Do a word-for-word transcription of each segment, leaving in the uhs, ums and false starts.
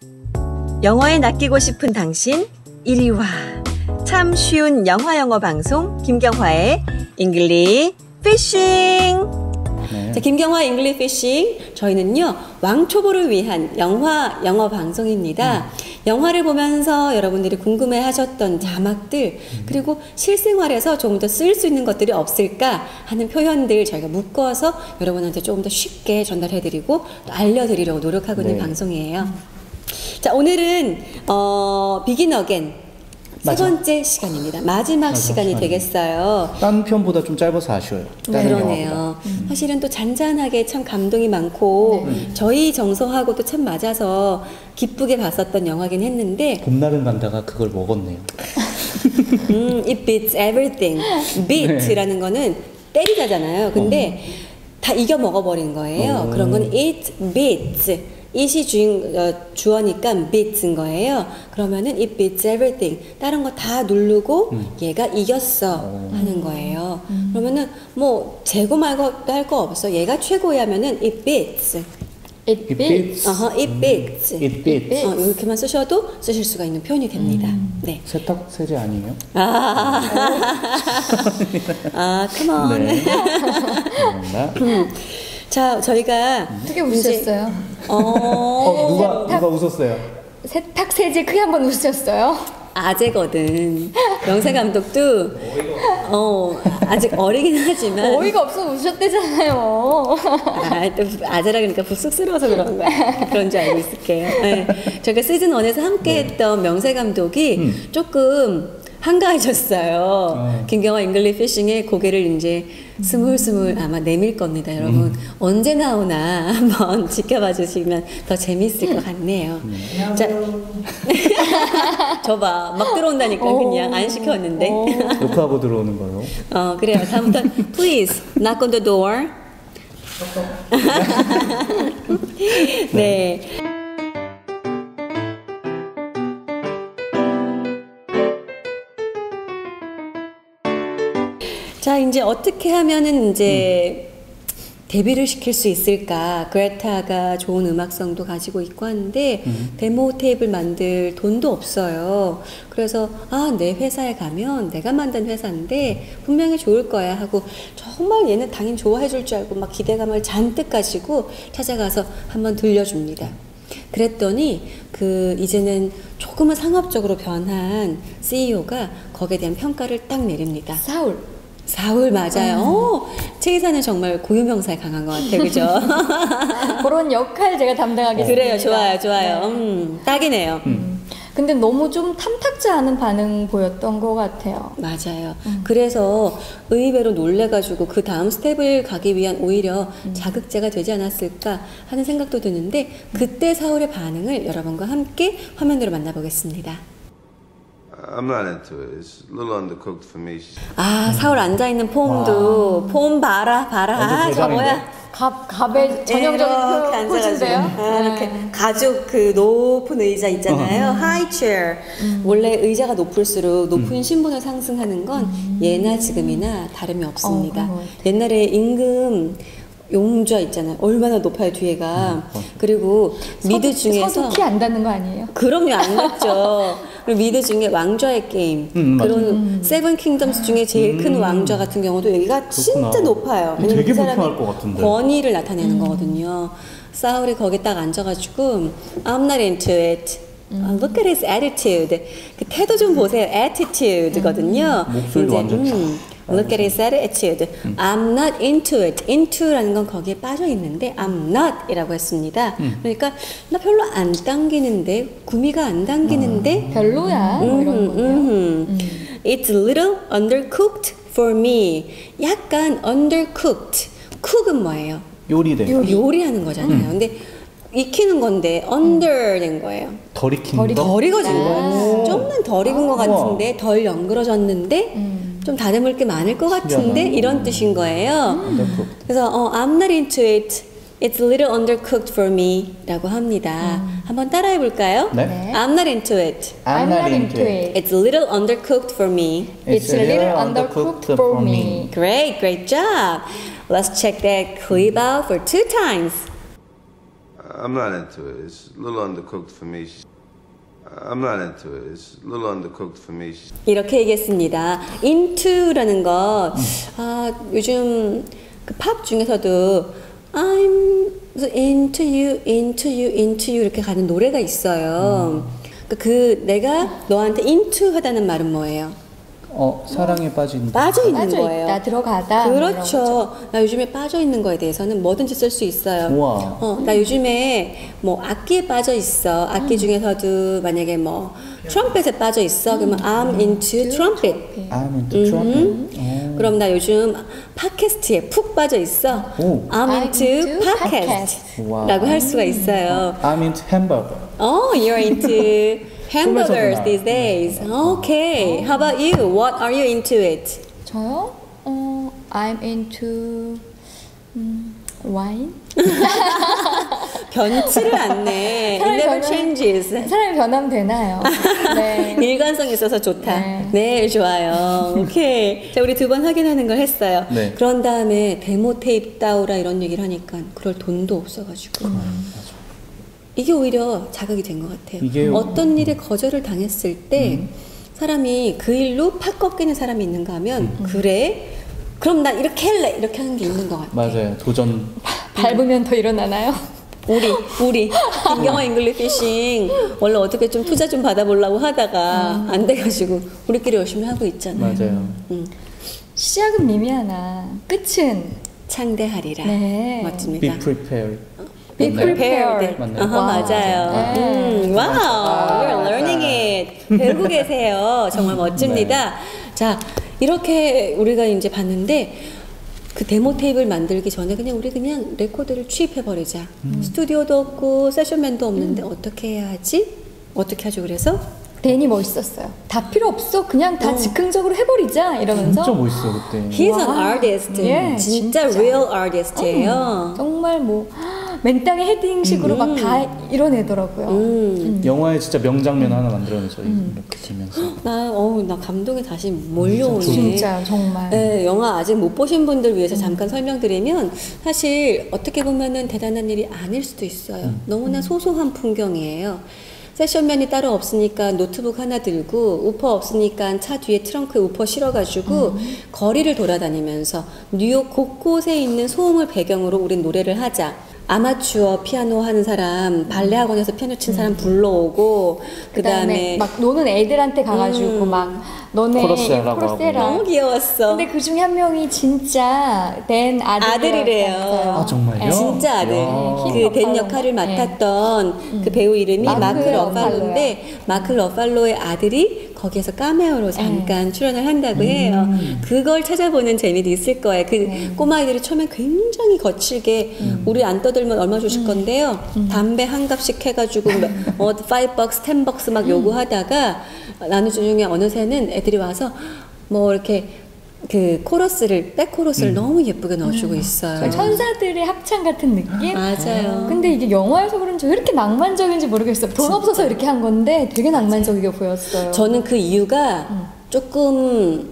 영어에 낚이고 싶은 당신 이리 와. 참 쉬운 영화 영어 방송 김경화의 잉글리 피싱. 네. 자, 김경화 잉글리 피싱. 저희는요 왕초보를 위한 영화 영어 방송입니다. 음. 영화를 보면서 여러분들이 궁금해하셨던 자막들 음. 그리고 실생활에서 조금 더 쓸 수 있는 것들이 없을까 하는 표현들 저희가 묶어서 여러분한테 조금 더 쉽게 전달해드리고 또 알려드리려고 노력하고 있는 네. 방송이에요. 음. 자, 오늘은 어, 비긴 어겐 세 번째 시간입니다. 마지막 시간이 시간이에요. 되겠어요. 딴 편보다 좀 짧아서 아쉬워요. 그러네요. 음. 사실은 또 잔잔하게 참 감동이 많고 네. 저희 정서하고도 참 맞아서 기쁘게 봤었던 영화긴 했는데 봄날은 간다가 그걸 먹었네요. 음, it beats everything. beat라는 네. 거는 때리자잖아요. 근데 어. 다 이겨 먹어버린 거예요. 어. 그런 건 it beats. it이 주인, 어, 주어니까 beats인 거예요. 그러면은 it beats everything. 다른 거 다 누르고 음. 얘가 이겼어 오. 하는 거예요. 음. 그러면은 뭐 재고 말고 할 거 없어. 얘가 최고야 하면은 it beats. it beats. 어허, it beats. it beats. 어, 이렇게만 쓰셔도 쓰실 수가 있는 표현이 됩니다. 음. 네. 세탁 세제 아니에요? 아, 아, come on. 네. 음. 자, 저희가 어떻게 웃으셨어요? 어, 어, 누가 세탁, 누가 웃었어요? 세탁 세제 크게 한번 웃으셨어요? 아재거든. 명세 감독도 어 아직 어리긴 하지만 어이가 없어 웃으셨대잖아요. 아, 또 아재라 그러니까 쑥스러워서 그런 거야. 그런 줄 알고 있을게요. 네. 저희가 시즌 원에서 함께했던 네. 명세 감독이 음. 조금 한가해졌어요. 어. 김경화 잉글리 피싱의 고개를 이제 스물스물 아마 내밀 겁니다. 여러분 음. 언제 나오나 한번 지켜봐 주시면 더 재밌을 것 같네요. 음. 자, 저봐 막 들어온다니까 그냥 안 시켰는데 욕하고 들어오는 거요. 어 그래요. 다음부터 please knock on the door. 네. 자, 이제 어떻게 하면은 이제 음. 데뷔를 시킬 수 있을까? 그레타가 좋은 음악성도 가지고 있고 하는데 음. 데모 테이프를 만들 돈도 없어요. 그래서 아, 내 회사에 가면 내가 만든 회사인데 분명히 좋을 거야 하고 정말 얘는 당연히 좋아해 줄 줄 알고 막 기대감을 잔뜩 가지고 찾아가서 한번 들려줍니다. 그랬더니 그 이제는 조금은 상업적으로 변한 씨이오가 거기에 대한 평가를 딱 내립니다. 사울. 사울 맞아요. 음. 오, 최이사는 정말 고유명사에 강한 것 같아요. 그죠? 그런 역할 제가 담당하겠습니다. 그래요. 좋아요. 좋아요. 네. 음, 딱이네요. 음. 근데 너무 좀 탐탁지 않은 반응 보였던 것 같아요. 맞아요. 음. 그래서 의외로 놀래가지고 그 다음 스텝을 가기 위한 오히려 음. 자극제가 되지 않았을까 하는 생각도 드는데 그때 사울의 반응을 여러분과 함께 화면으로 만나보겠습니다. I'm not into it. It's a little undercooked for me. 아, 사울 앉아있는 폼도 와. 폼 봐라 봐라. 아, 저 뭐야? 갑, 갑의 전형적인 포즈인데요. 아, 이렇게 가죽 그 높은 의자 있잖아요. 하이 체어. 음. 원래 의자가 높을수록 높은 음. 신분을 상승하는 건 음. 예나 지금이나 다름이 없습니다. 어, 옛날에 임금 용좌 있잖아요. 얼마나 높아요 뒤에가. 음, 그리고 서, 미드 중에서 서도 키 안 닿는 거 아니에요? 그럼요, 안 닿죠. 그리고 미드 중에 왕좌의 게임 음, 그런 음. 세븐 킹덤스 중에 제일 큰 음. 왕좌 같은 경우도 여기가 그렇구나. 진짜 높아요. 왜냐면 되게 그 사람이 불편할 것 같은데. 권위를 나타내는 음. 거거든요. 사울이 거기 딱 앉아가지고 I'm not into it. 음. Uh, look at his attitude. 그 태도 좀 보세요. attitude거든요. 음. 목소리도 이제, 완전 음. Look at his attitude. 음. I'm not into it. into라는 건 거기에 빠져 있는데 I'm not 이라고 했습니다. 음. 그러니까 나 별로 안 당기는데 구미가 안 당기는데 음. 별로야. 뭐 이런 거요. 음. It's a little undercooked for me. 약간 undercooked. cook은 뭐예요? 요리돼. 요리. 요리하는 거잖아요. 음. 근데 익히는 건데 under 된 거예요. 덜 익힌 거? 덜 익어진 거예요. 좀만 덜 익은 것 같은데 덜 연그러졌는데 음. 좀 다듬을 게 많을 것 같은데 신기하다. 이런 뜻인 거예요. 음. 그래서 어, I'm not into it. It's a little undercooked for me 라고 합니다. 음. 한번 따라해 볼까요? 네. I'm not into it. I'm not into it. It's a little undercooked for me. It's a little undercooked for me. Great, great job. Let's check that clip out for two times. I'm not into it. It's a little undercooked for me. I'm not into it. It's a little undercooked for me. 이렇게 얘기했습니다. into라는 것, 아, 요즘 그 팝 중에서도 I'm into you, into you, into you 이렇게 가는 노래가 있어요. 그, 그 내가 너한테 into 하다는 말은 뭐예요? 어, 사랑에 빠진. 빠져 있는 빠져 거예요. 있다, 들어가다. 그렇죠. 나 요즘에 빠져 있는 거에 대해서는 뭐든지 쓸 수 있어요. 우와. 어, 나 요즘에 뭐 악기에 빠져 있어. 악기 음. 중에서도 만약에 뭐 트럼펫에 빠져 있어. 그러면 I'm into trumpet. I'm into trumpet. 오. 그럼 나 요즘 팟캐스트에 푹 빠져 있어. 오. I'm I'm into into podcast. podcast. 와. 라고 할 수가 있어요. I'm into hamburger. Oh, you're into hamburgers 꿈에서도 these days. Okay. How about you? What are you into it? 저요? 어, I'm into 음, wine. 변치를 않네. It 사람이 never 변화- changes. 사람이 변하면 되나요? 네. 일관성 있어서 좋다. 네, 네. 좋아요. 오케이. 자, 우리 두 번 확인하는 걸 했어요. 네. 그런 다음에 데모 테이프 따오라 이런 얘기를 하니까 그럴 돈도 없어가지고. 이게 오히려 자극이 된 것 같아요. 이게- 어떤 일에 거절을 당했을 때 사람이 그 일로 팍 꺾이는 사람이 있는가 하면 그래? 그럼 나 이렇게 할래. 이렇게 하는 게 있는 것 같아요. 맞아요. 도전. 밟으면 더 일어나나요? 우리 우리 김경화 잉글리 피싱 원래 어떻게 좀 투자 좀 받아보려고 하다가 안 돼가지고 우리끼리 열심히 하고 있잖아요. 맞아요. 음, 시작은 미미하나 끝은 창대하리라. 네. 멋집니다. Be prepared. Be 맞나요? prepared. 맞나요? 어허, 와. 맞아요. 네. 음, 와우, you're learning it. 배우고 계세요. 정말 멋집니다. 자, 이렇게 우리가 이제 봤는데 그 데모 테이프를 만들기 전에 그냥 우리 그냥 레코드를 취입해 버리자. 스튜디오도 없고 세션맨도 없는데 어떻게 해야 하지? 어떻게 하죠? 그래서 댄이 멋있었어요. 다 필요 없어. 그냥 다 즉흥적으로 해버리자 이러면서 진짜 멋있어 그때. he's an artist. 예, 진짜, 진짜. real artist예요. 정말 뭐 맨땅에 헤딩식으로 막 다 이뤄내더라고요. 음. 영화에 진짜 명장면 하나 만들어내죠. 이렇게 들면서. 나, 어우, 나 감동이 다시 몰려오네. 진짜 정말. 네, 영화 아직 못 보신 분들 위해서 잠깐 설명드리면 사실 어떻게 보면은 대단한 일이 아닐 수도 있어요. 너무나 소소한 풍경이에요. 세션맨이 따로 없으니까 노트북 하나 들고 우퍼 없으니까 차 뒤에 트렁크에 우퍼 실어가지고 거리를 돌아다니면서 뉴욕 곳곳에 있는 소음을 배경으로 우린 노래를 하자. 아마추어 피아노 하는 사람, 발레 학원에서 피아노 친 사람 불러오고 그 다음에 막 노는 애들한테 가가지고 음. 막 너네 코러스 하라고 코러스 해라. 너무 귀여웠어. 근데 그 중에 한 명이 진짜 댄 아들이래요. 아들이래요. 아 정말요? 진짜 아들. 이야. 그 댄 역할을 맡았던 그 배우 이름이 마크 마크 러팔로요. 러팔로인데 마크 러팔로의 아들이 거기에서 카메오로 잠깐 출연을 한다고 해요. 그걸 찾아보는 재미도 있을 거예요. 그 꼬마아이들이 처음엔 굉장히 거칠게 우리 안 떠들면 얼마 주실 건데요. 담배 한 갑씩 해가지고 어, five bucks, ten bucks 막 요구하다가 나누는 중에 어느새는 애들이 와서 뭐 이렇게 그 코러스를 백 코러스를 너무 예쁘게 넣어주고 있어요. 천사들의 합창 같은 느낌? 맞아요. 근데 이게 영화에서 그런지 왜 이렇게 낭만적인지 모르겠어요. 돈 없어서 이렇게 한 건데 되게 낭만적이게 보였어요. 저는 그 이유가 조금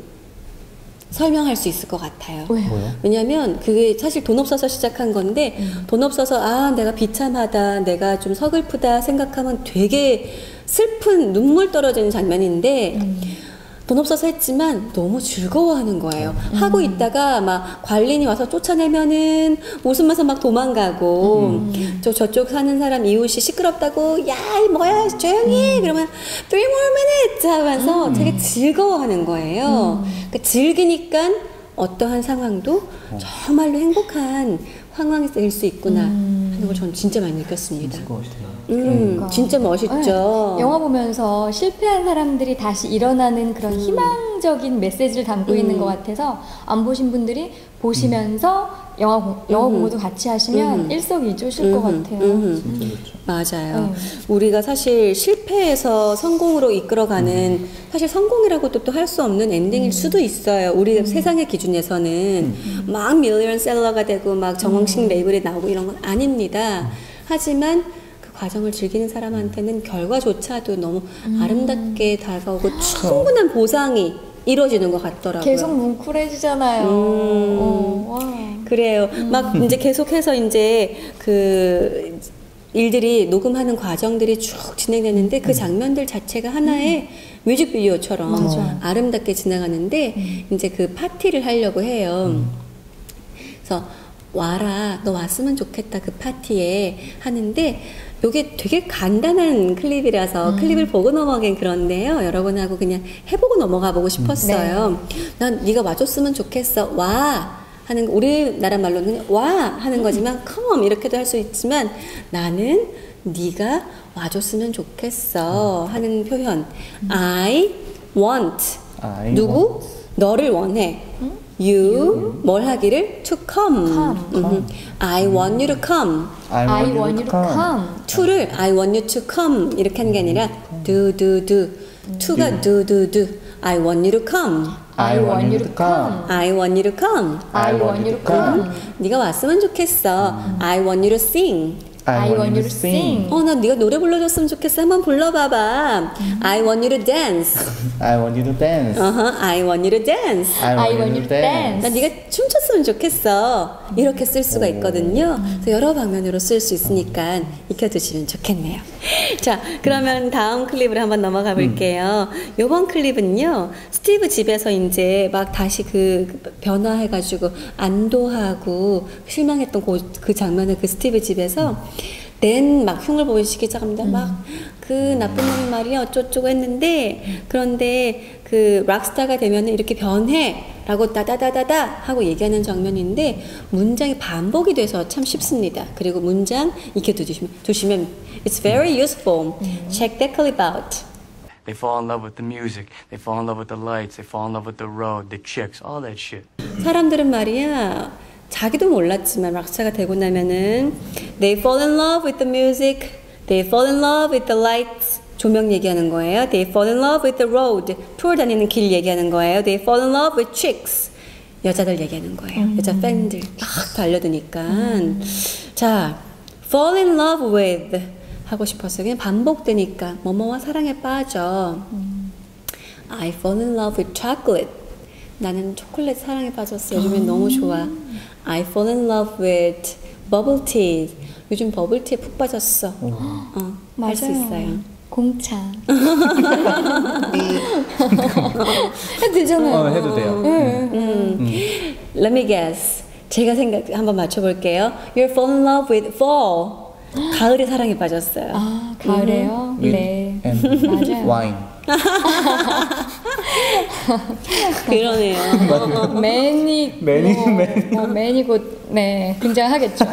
설명할 수 있을 것 같아요. 왜요? 뭐요? 왜냐면 그게 사실 돈 없어서 시작한 건데 돈 없어서 아 내가 비참하다 내가 좀 서글프다 생각하면 되게 슬픈 눈물 떨어지는 장면인데 돈 없어서 했지만 너무 즐거워하는 거예요. 음. 하고 있다가 막 관리인이 와서 쫓아내면은 웃으면서 막 도망가고 음. 저 저쪽 사는 사람 이웃이 시끄럽다고 야 이 뭐야 조용히 해 그러면 three more minutes 하면서 되게 즐거워하는 거예요. 그러니까 즐기니까 어떠한 상황도 정말로 행복한 상황이 될 수 있구나 하는 걸 저는 진짜 많이 느꼈습니다. 음, 그러니까. 진짜 멋있죠. 네. 영화 보면서 실패한 사람들이 다시 일어나는 그런 음. 희망적인 메시지를 담고 있는 것 같아서 안 보신 분들이 보시면서 영화, 공, 영화 음. 공부도 같이 하시면 음. 일석이조실 것 음, 같아요. 음. 맞아요. 네. 우리가 사실 실패해서 성공으로 이끌어가는 사실 성공이라고도 또 할 수 없는 엔딩일 수도 있어요. 우리 세상의 기준에서는 막 밀리언셀러가 되고 막 정홍식 레이블에 나오고 이런 건 아닙니다. 하지만 그 과정을 즐기는 사람한테는 결과조차도 너무 아름답게 다가오고 충분한 보상이 이루어지는 것 같더라고요. 계속 뭉클해지잖아요. 음. 어, 와. 그래요. 막 이제 계속해서 이제 그 일들이 녹음하는 과정들이 쭉 진행되는데 그 장면들 자체가 하나의 음. 뮤직비디오처럼 맞아. 아름답게 지나가는데 음. 이제 그 파티를 하려고 해요. 음. 그래서 와라, 너 왔으면 좋겠다 그 파티에 하는데 이게 되게 간단한 클립이라서 음. 클립을 보고 넘어가긴 그런데요. 여러분하고 그냥 해보고 넘어가 보고 싶었어요. 네. 난 네가 와줬으면 좋겠어. 와 하는 우리나라 말로는 와 하는 거지만 come 이렇게도 할 수 있지만 나는 네가 와줬으면 좋겠어 하는 표현. I want I 누구? want. 너를 원해. 음? You, you 뭘 하기를 to come. come. come. I want you to come. I want, I you, want to you to come. come. to를 I want you to come 이렇게 하는 게 아니라 do do do. to가 do do do. I want you to come. I want you to come. I want you to come. I want you to come. 네가 왔으면 좋겠어. I want you to sing. I want you to sing. 어, 난 네가 노래 불러줬으면 좋겠어. 한번 불러봐봐. I want you to dance. I want you to dance. Uh-huh. I want you to dance. I want you to dance. 난 네가 춤췄으면 좋겠어. 이렇게 쓸 수가 있거든요. 그래서 여러 방면으로 쓸 수 있으니까 익혀두시면 좋겠네요. 자, 그러면 다음 클립으로 한번 넘어가 볼게요. 이번 클립은요, 스티브 집에서 이제 막 다시 그 변화해가지고 안도하고 실망했던 그, 그 장면을 그 스티브 집에서 낸 막 흉을 보이시기 시작합니다. 음. 막 그 나쁜 놈이 말이야 어쩌고저쩌고 했는데 그런데 그 락스타가 되면은 이렇게 변해 라고 따다다다다 하고 얘기하는 장면인데 문장이 반복이 돼서 참 쉽습니다. 그리고 문장 익혀두시면 두시면 it's very useful. 음. Check that clip out. They fall in love with the music. They fall in love with the lights. They fall in love with the road, the chicks, all that shit. 사람들은 말이야 자기도 몰랐지만 락스타가 되고 나면은 they fall in love with the music, they fall in love with the lights. 조명 얘기하는 거예요. They fall in love with the road. 투어 다니는 길 얘기하는 거예요. They fall in love with chicks. 여자들 얘기하는 거예요. 음. 여자 팬들 막 달려드니까. 음. 자, fall in love with 하고 싶었어요. 그냥 반복되니까 뭐뭐와 사랑에 빠져. 음. I fall in love with chocolate. 나는 초콜릿 사랑에 빠졌어. 요즘엔 음. 너무 좋아. I fall in love with bubble tea. 요즘 버블티에 푹 빠졌어. 어, 할 수 있어요. 공차. 해도 되잖아요. 어, 해도 돼요. 음. 음. 음. Let me guess. 제가 생각 한번 맞춰볼게요. You're fall in love with fall. 가을에 사랑에 빠졌어요. 아, 가을에요? 음. 네. 맞아요. 와인. 그러네요. 매니 매니 뭐, 매니 뭐 매니 곧 네, 등장하겠죠.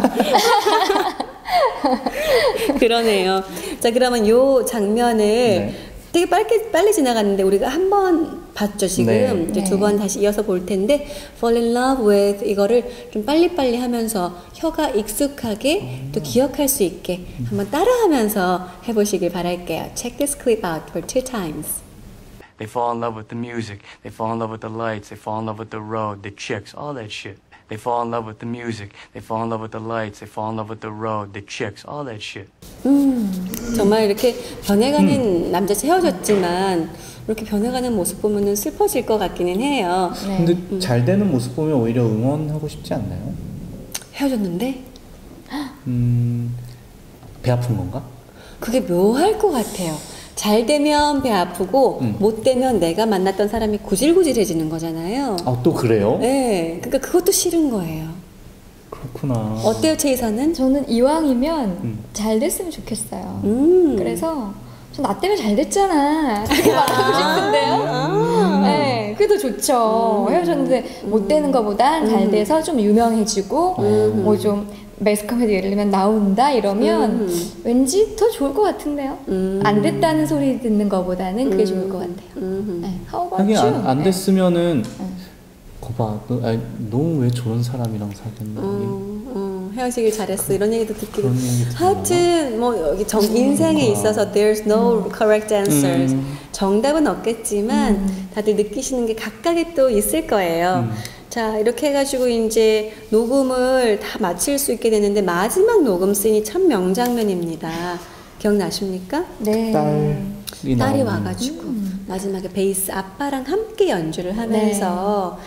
그러네요. 자, 그러면 요 장면을 네. 되게 빨리 빨리 지나갔는데 우리가 한 번 봤죠 지금. 네. 이제 두 번 다시 이어서 볼 텐데 fall in love with 이거를 좀 빨리빨리 하면서 혀가 익숙하게 음. 또 기억할 수 있게 음. 한번 따라하면서 해보시길 바랄게요. Check this clip out for two times. They fall in love with the music. They fall in love with the lights. They fall in love with the road, the chicks, all that shit. They fall in love with the music. They fall in love with the lights. They fall in love with the road, the chicks, all that shit. 음, 정말 이렇게 변해가는 음. 남자친구 헤어졌지만 이렇게 변해가는 모습 보면은 슬퍼질 것 같기는 해요. 네. 근데 음. 잘 되는 모습 보면 오히려 응원하고 싶지 않나요? 헤어졌는데? 음, 배 아픈 건가? 그게 묘할 것 같아요. 잘 되면 배 아프고 음. 못 되면 내가 만났던 사람이 구질구질해지는 거잖아요. 아, 또 그래요? 네, 그러니까 그것도 싫은 거예요. 그렇구나. 어때요, 최 이사는? 저는 이왕이면 음. 잘 됐으면 좋겠어요. 음. 그래서 저 나 때문에 잘 됐잖아. 그렇게 말하고 싶은데요. 아. 네, 그래도 좋죠. 음. 헤어졌는데 음. 못 되는 것보단 잘 돼서 좀 유명해지고 음. 뭐 좀 매스컴에도 예를 들면 나온다 이러면 음. 왠지 더 좋을 것 같은데요. 음. 안 됐다는 소리 듣는 것보다는 그게 음. 좋을 것 같아요. 음. 네. 하긴 안, 안 됐으면은 네. 거봐, 너, 아니, 너 왜 저런 사람이랑 사귀었나? 음, 음, 헤어지길 잘했어 이런 얘기도 듣기도. 얘기 하여튼 뭐 여기 정 인생에 음. 있어서 there's no correct answers. 음. 정답은 없겠지만 음. 다들 느끼시는 게 각각이 또 있을 거예요. 음. 자, 이렇게 해가지고 이제 녹음을 다 마칠 수 있게 되는데 마지막 녹음 씬이 참 명장면입니다. 기억나십니까? 네. 딸이, 딸이 와가지고 음. 마지막에 베이스 아빠랑 함께 연주를 하면서 네.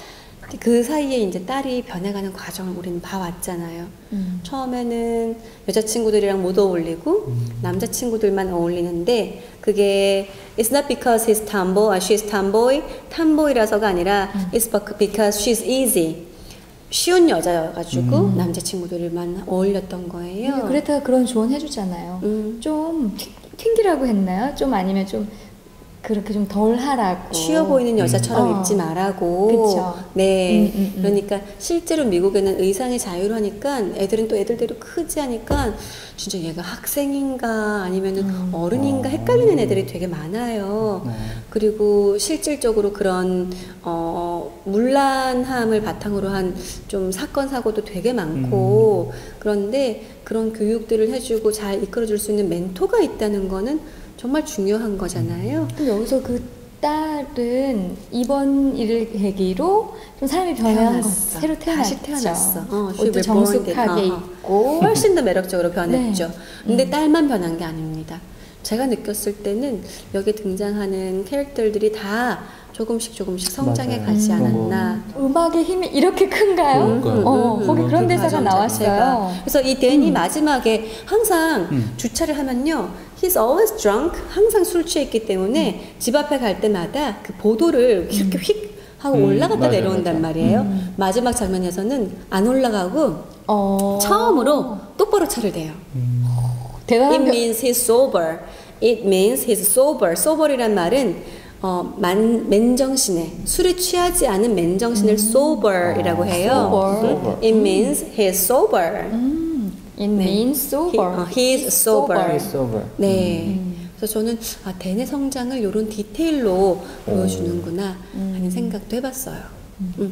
그 사이에 이제 딸이 변해가는 과정을 우리는 봐왔잖아요. 음. 처음에는 여자친구들이랑 못 어울리고 음. 남자친구들만 어울리는데 그게 It's not because he's tomboy, she's tomboy, tomboy라서가 아니라 음. It's because she's easy. 쉬운 여자여가지고 음. 남자친구들만 어울렸던 거예요. 근데 그레타가 그런 조언 해주잖아요. 음. 좀 튕- 튕기라고 했나요? 좀 아니면 좀 그렇게 좀 덜 하라고. 쉬워 보이는 여자처럼 음. 입지 말라고. 그쵸. 네. 음, 음, 음. 그러니까 실제로 미국에는 의상이 자유로우니까 애들은 또 애들대로 크지 하니까 진짜 얘가 학생인가 아니면은 음. 어른인가 헷갈리는 애들이 되게 많아요. 네. 그리고 실질적으로 그런 어, 문란함을 바탕으로 한 좀 사건 사고도 되게 많고 그런데 그런 교육들을 해주고 잘 이끌어줄 수 있는 멘토가 있다는 거는 정말 중요한 거잖아요. 그럼 여기서 그 딸은 이번 일을 계기로 좀 삶이 변한 거, 태어났어. 새로 태어났죠. 다시 태어났어. 어, she 옷도 was 정숙하게 born in- 어, 어. 입고. 훨씬 더 매력적으로 변했죠. 네. 근데 음. 딸만 변한 게 아닙니다. 제가 느꼈을 때는 여기에 등장하는 캐릭터들이 다 조금씩 조금씩 성장해 맞아요. 가지 음. 않았나. 음악의 힘이 이렇게 큰가요? 그러니까요. 어, 음, 거기 음, 그런 그 대사가 과정 나왔어요. 자체가. 그래서 이 댄이 음. 마지막에 항상 음. 주차를 하면요, he's always drunk, 항상 술 취했기 때문에 음. 집 앞에 갈 때마다 그 보도를 이렇게 휙 하고 음, 올라갔다 맞아요, 내려온단 맞아요. 말이에요. 음. 마지막 장면에서는 안 올라가고 어. 처음으로 똑바로 차를 대요. 음. 대단한 It 겨- means he's sober. It means he's sober. sober이란 말은 어, 만, 맨정신에 술에 취하지 않은 맨정신을 sober이라고 해요. sober. 음, It means he's sober. 음, it 네. means sober. He, 어, he's sober. It's over. 네. 그래서 저는 아, 댄의 성장을 이런 디테일로 보여주는구나 하는 생각도 해봤어요. 음.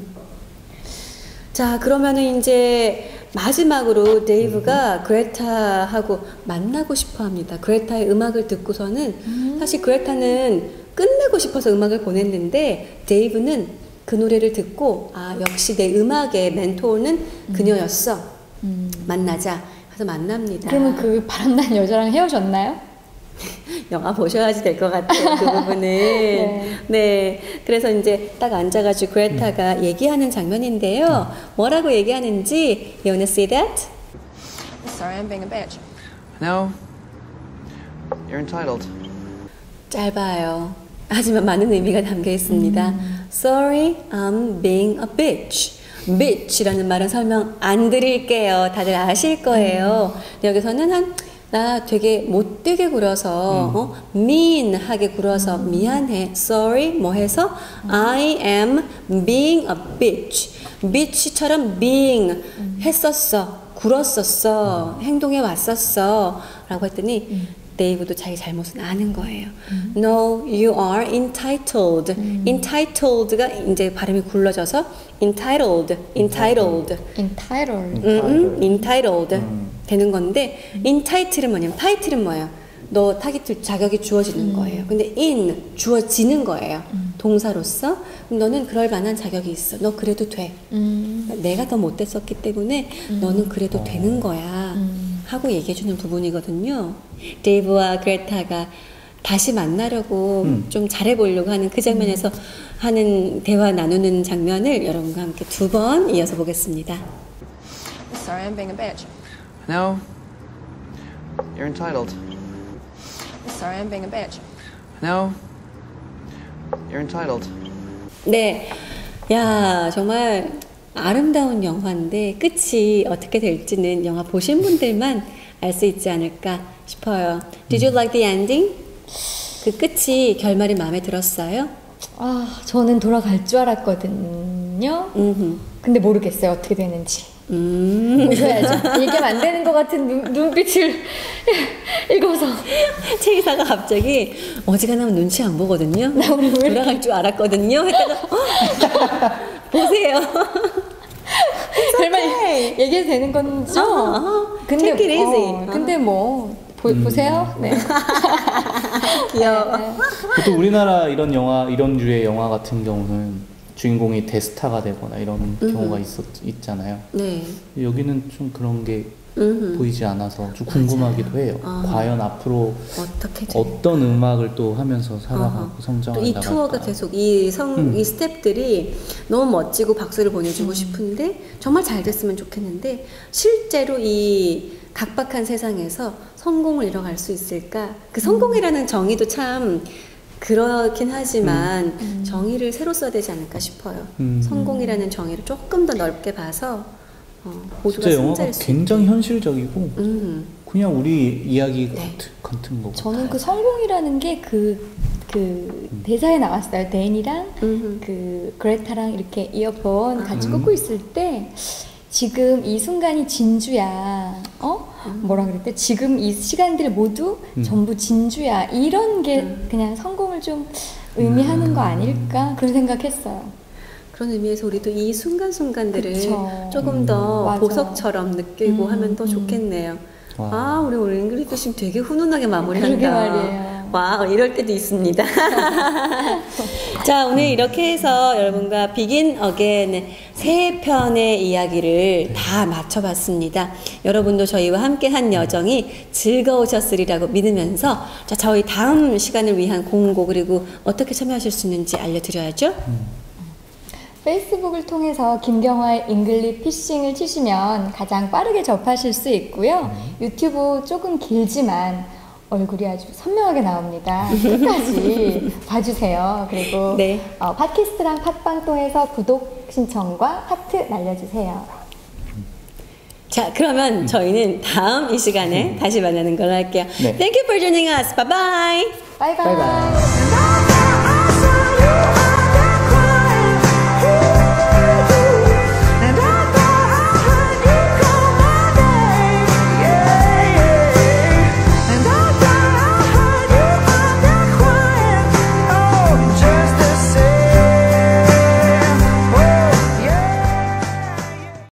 자, 그러면은 이제 마지막으로 데이브가 그레타하고 만나고 싶어 합니다. 그레타의 음악을 듣고서는 사실 그레타는 끝내고 싶어서 음악을 보냈는데 데이브는 그 노래를 듣고 아, 역시 내 음악의 멘토는 그녀였어. 음. 만나자. 그래서 만납니다. 그러면 그 바람난 여자랑 헤어졌나요? 영화 보셔야지 될 것 같아요, 그 부분은. 네. 네. 그래서 이제 딱 앉아가지고 그레타가 얘기하는 장면인데요. 뭐라고 얘기하는지, you wanna see that? Sorry, I'm being a bitch. No. You're entitled. 짧아요. 하지만 많은 의미가 담겨 있습니다. Sorry, I'm being a bitch. bitch라는 말은 설명 안 드릴게요. 다들 아실 거예요. 여기서는 한, 나 되게 못되게 굴어서, 음. 어? mean하게 굴어서 미안해. Sorry, 뭐 해서 I am being a bitch. bitch처럼 being 했었어. 굴었었어. 행동해 왔었어. 라고 했더니 데이브도 자기 잘못은 아는 거예요. No, you are entitled. entitled가 이제 발음이 굴러져서 entitled, entitled. entitled. 음, 음, entitled 되는 건데 entitle은 뭐냐면 title은 뭐예요? 너 타깃 자격이 주어지는 거예요. 근데 in 주어지는 거예요. 동사로서 그럼 너는 그럴 만한 자격이 있어. 너 그래도 돼. 음. 내가 더 못됐었기 때문에 너는 그래도 되는 거야. 하고 얘기해주는 부분이거든요. 데이브와 그레타가 다시 만나려고 음. 좀 잘해보려고 하는 그 장면에서 하는 대화 나누는 장면을 여러분과 함께 두 번 이어서 보겠습니다. Sorry, I'm being a bitch. No. You're entitled. Sorry, I'm being a bitch. No. You're entitled. 네, 야 정말 아름다운 영화인데 끝이 어떻게 될지는 영화 보신 분들만 알 수 있지 않을까 싶어요. Did you like the ending? 그 끝이 결말이 마음에 들었어요? 아, 저는 돌아갈 줄 알았거든요. 음흠. 근데 모르겠어요. 어떻게 되는지. 음. 보셔야죠. 얘기하면 안 되는 것 같은 눈, 눈빛을 읽어서. 최이사가 갑자기 어지간하면 눈치 안 보거든요. 나 오늘 왜 돌아갈 줄 알았거든요. 했다가 어? 보세요. 정말 얘기해도 되는 거죠? 어, 어. Take it easy. 어, 근데 뭐 보, 보세요. 네. 귀여워. 보통 우리나라 이런 영화, 이런 류의 영화 같은 경우는 주인공이 대스타가 되거나 이런 경우가 있었, 있잖아요. 네. 여기는 좀 그런 게 음흠. 보이지 않아서 좀 궁금하기도 해요. 어. 과연 앞으로 어떻게 어떤 음악을 또 하면서 살아가고 또 성장해 이 나갈까. 투어가 계속 이 성, 음. 이 스텝들이 너무 멋지고 박수를 보내주고 음. 싶은데 정말 잘 됐으면 좋겠는데 실제로 이 각박한 세상에서 성공을 이뤄갈 수 있을까? 그 성공이라는 정의도 참 그렇긴 하지만 음. 정의를 새로 써야 되지 않을까 싶어요. 음. 성공이라는 정의를 조금 더 넓게 봐서 어, 모두가 진짜 영화가 승자일 수 굉장히 현실적이고 음. 그냥 우리 이야기 네. 같은, 같은 거 저는 그 성공이라는 게 그 그 대사에 나왔어요. 댄이랑 음흠. 그 그레타랑 이렇게 이어폰 아. 같이 음. 꽂고 있을 때 지금 이 순간이 진주야. 어? 뭐라 그랬대? 지금 이 시간들 모두 음. 전부 진주야. 이런 게 음. 그냥 성공을 좀 의미하는 음. 거 아닐까? 그런 생각했어요. 그런 의미에서 우리도 이 순간순간들을 그쵸. 조금 더 맞아. 보석처럼 느끼고 음, 하면 더 음. 좋겠네요. 와. 아, 우리 오늘 잉글리시 피싱 되게 훈훈하게 마무리한다. 그러게 말이에요. 와, 이럴 때도 있습니다. 자, 오늘 이렇게 해서 여러분과 비긴 어게인 세 편의 이야기를 다 맞춰봤습니다. 여러분도 저희와 함께한 여정이 즐거우셨으리라고 믿으면서 자, 저희 다음 시간을 위한 공고 그리고 어떻게 참여하실 수 있는지 알려드려야죠. 페이스북을 통해서 김경화의 잉글리 피싱을 치시면 가장 빠르게 접하실 수 있고요. 유튜브 조금 길지만 얼굴이 아주 선명하게 나옵니다. 끝까지 봐주세요. 그리고 네. 어, 팟캐스트랑 팟빵 통해서 구독 신청과 하트 날려주세요. 자, 그러면 저희는 다음 이 시간에 다시 만나는 걸로 할게요. 네. Thank you for joining us. Bye bye. 바이바이. 바이바이.